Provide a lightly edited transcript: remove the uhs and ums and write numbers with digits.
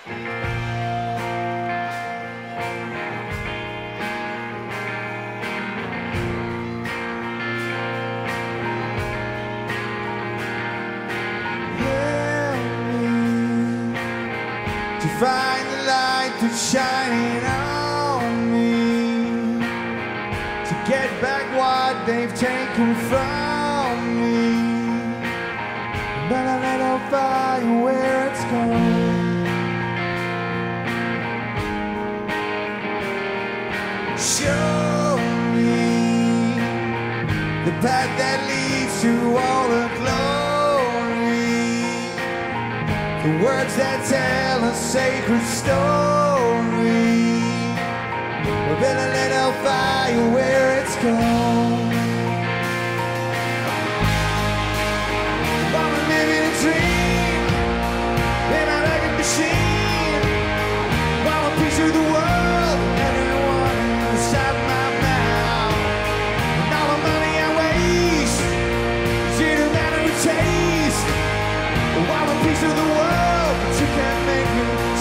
To find the light that's shining on me, to get back what they've taken from me. But I let out fire where it's gone. Show me the path that leads to all the glory, the words that tell a sacred story. But I let out fire where it's gone. I'm living a dream in a record machine. I'm a piece of the world, everyone inside my mouth. And all the money I waste, it doesn't matter a taste. I'm a piece of the world, but you can't make me